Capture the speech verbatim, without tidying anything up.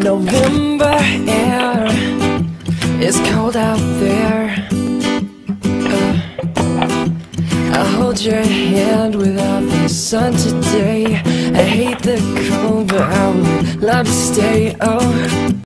November air is cold out there. uh, I hold your hand without the sun today. I hate the cold, but I would love to stay. Oh,